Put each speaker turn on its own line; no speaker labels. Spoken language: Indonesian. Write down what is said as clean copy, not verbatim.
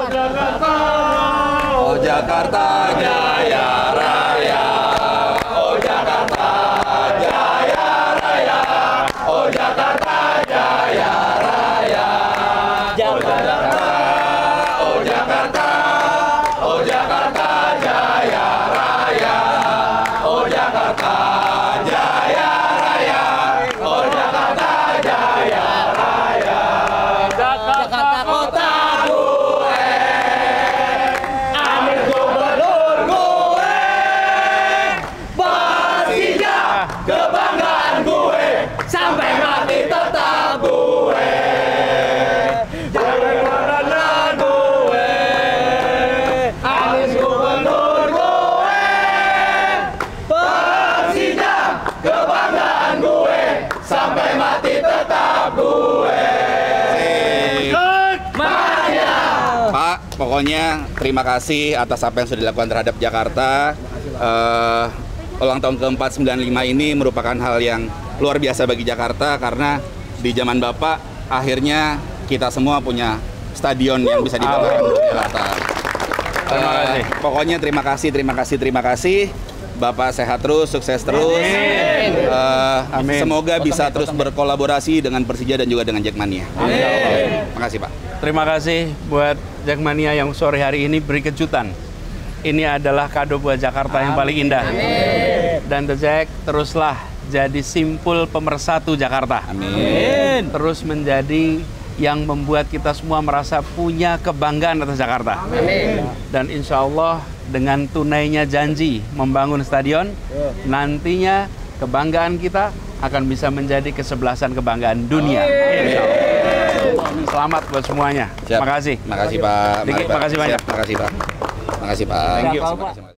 Jakarta,
Oh Jakarta Jaya Raya, oh Jakarta Jaya Raya, oh Jakarta Jaya Raya, oh Jakarta, oh Jakarta, oh Jakarta Jaya Raya, oh Jakarta Jaya Raya, oh Jakarta Jaya Raya.
Jakarta kota gue, Anies gubernur gue, Persija kebanggaan gue, sampai mati tetap gue. Jakarta gue, Anies gubernur gue, Persija kebanggaan gue, sampai mati tetap gue.
Pak, pokoknya terima kasih atas apa yang sudah dilakukan terhadap Jakarta. Ulang tahun ke-495 ini merupakan hal yang luar biasa bagi Jakarta karena di zaman Bapak akhirnya kita semua punya stadion yang bisa dibanggakan untuk Jakarta.
Terima kasih.
Pokoknya terima kasih. Bapak sehat terus, sukses terus.
Amin.
Semoga bisa terus berkolaborasi dengan Persija dan juga dengan Jackmania. Terima kasih, Pak.
Terima kasih buat Jackmania yang sore hari ini beri kejutan. Ini adalah kado buat Jakarta yang paling indah. Dan The Jack teruslah jadi simpul pemersatu Jakarta.
Amin.
Terus menjadi yang membuat kita semua merasa punya kebanggaan atas Jakarta. Dan insya Allah dengan tunainya janji membangun stadion, nantinya kebanggaan kita akan bisa menjadi kesebelasan kebanggaan dunia. Insya Allah. Selamat buat semuanya.
Siap.
Terima kasih.
Terima kasih, Pak.
Diki,
Mari, Pak.
makasih banyak.
Siap, makasih, Pak. Makasih, Pak.
Thank you.
Terima kasih, Pak.